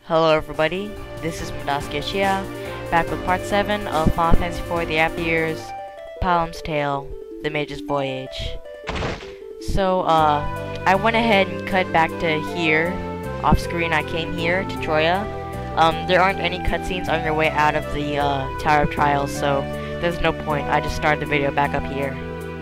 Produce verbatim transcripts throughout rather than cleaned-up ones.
Hello everybody, this is Madasuke Chia, back with part seven of Final Fantasy four The After Years, Palom's Tale, The Mage's Voyage. So, uh, I went ahead and cut back to here. Off screen I came here to Troya. Um, there aren't any cutscenes on your way out of the, uh, Tower of Trials, so there's no point. I just started the video back up here.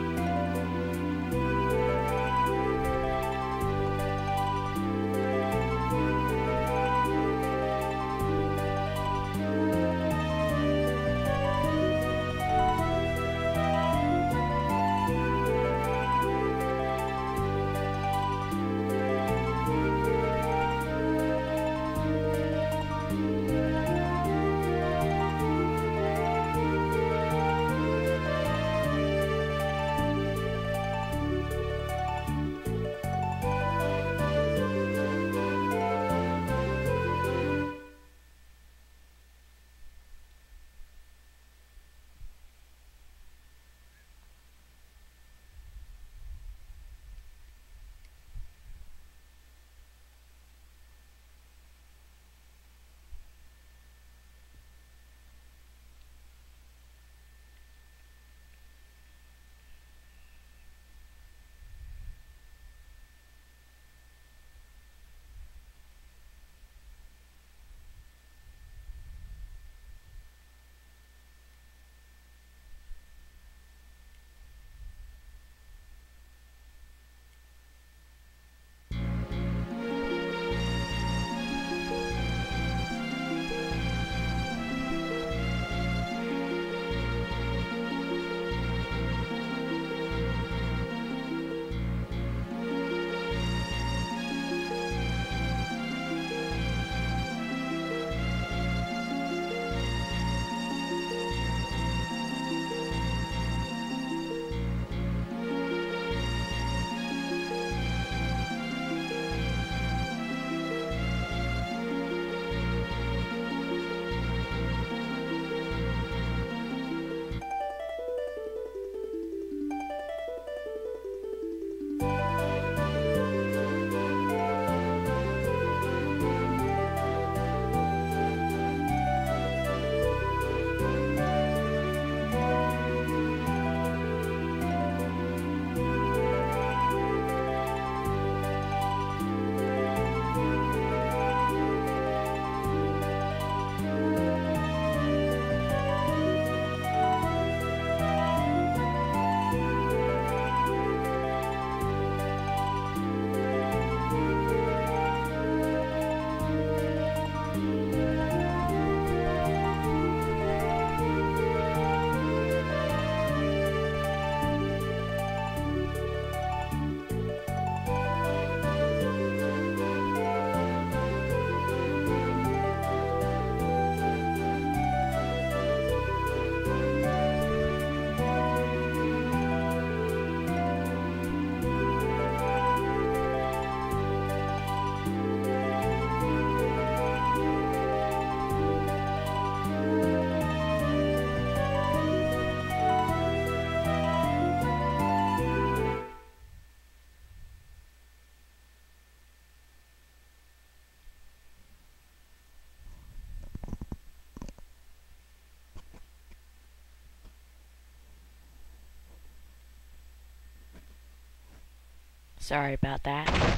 Sorry about that.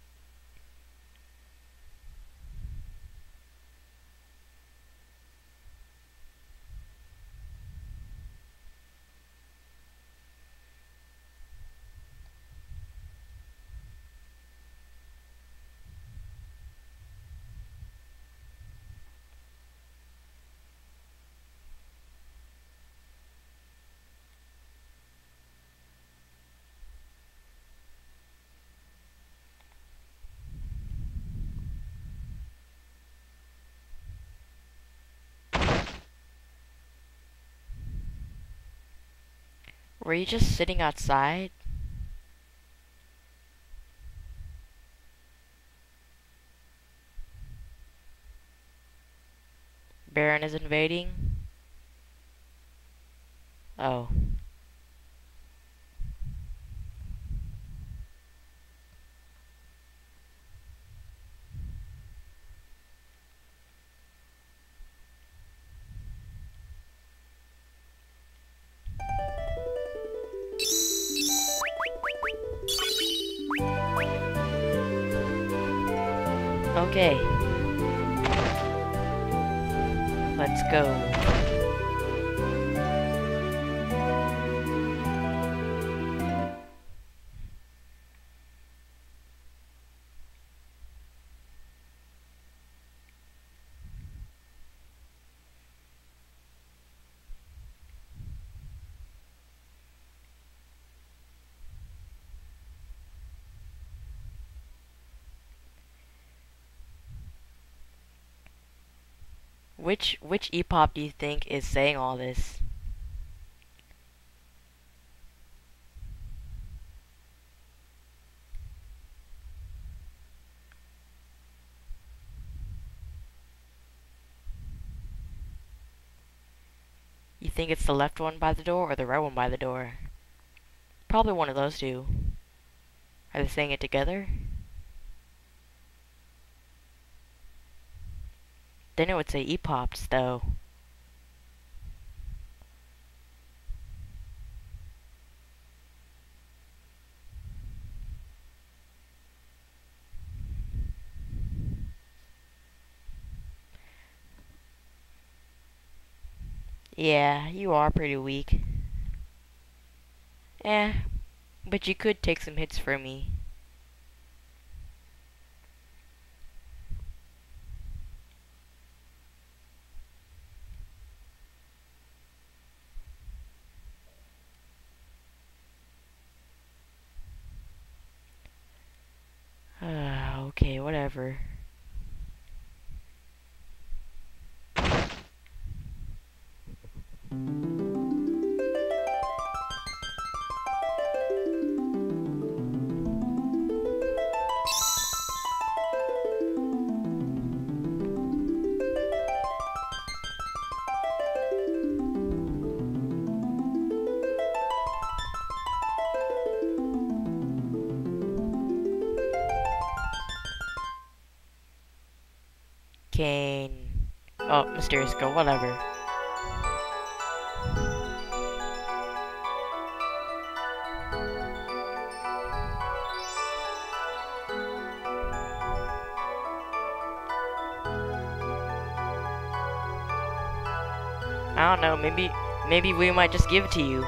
Were you just sitting outside? Baron is invading? Oh. Okay. Let's go. Which which E-pop do you think is saying all this? You think it's the left one by the door or the right one by the door? Probably one of those two. Are they saying it together? Then it would say E-pops, though. Yeah, you are pretty weak. Eh, but you could take some hits from me. Uh, okay, whatever. Kane. Oh, Mysterious Girl, whatever. I don't know, maybe maybe we might just give it to you.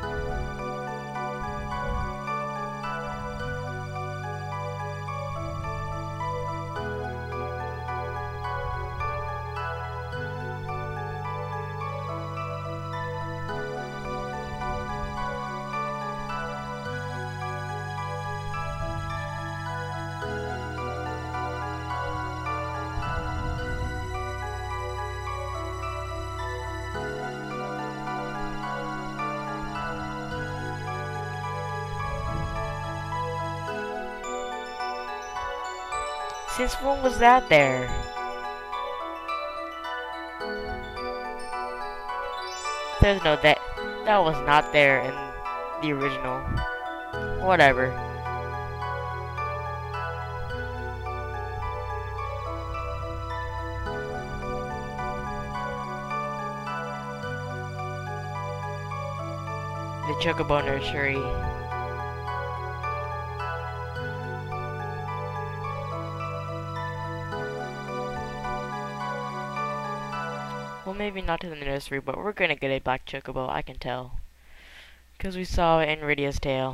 Since when was that there? There's no that. That was not there in the original. Whatever. The Chocobo Nursery. Well, maybe not to the nursery, but we're gonna get a black chocobo, I can tell. Because we saw it in Radia's tail.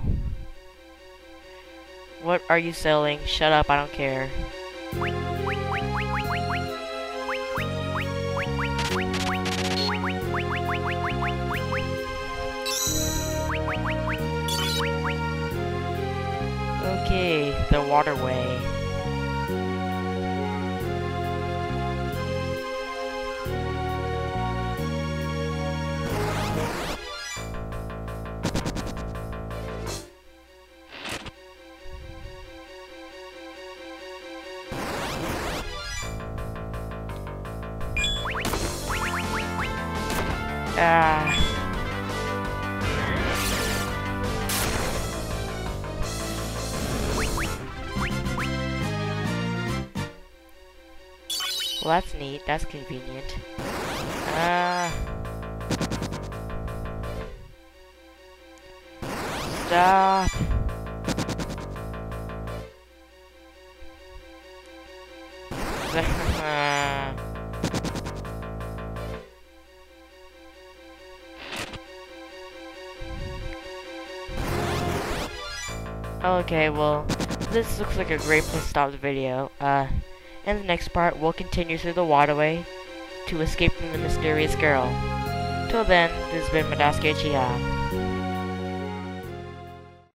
What are you selling? Shut up, I don't care. Okay, the waterway. Ah. Well, that's neat. That's convenient. Ah. Stop. Okay, well, this looks like a great place to stop the video. Uh, in the next part, we'll continue through the waterway to escape from the mysterious girl. Till then, this has been Madasuke Uchiha.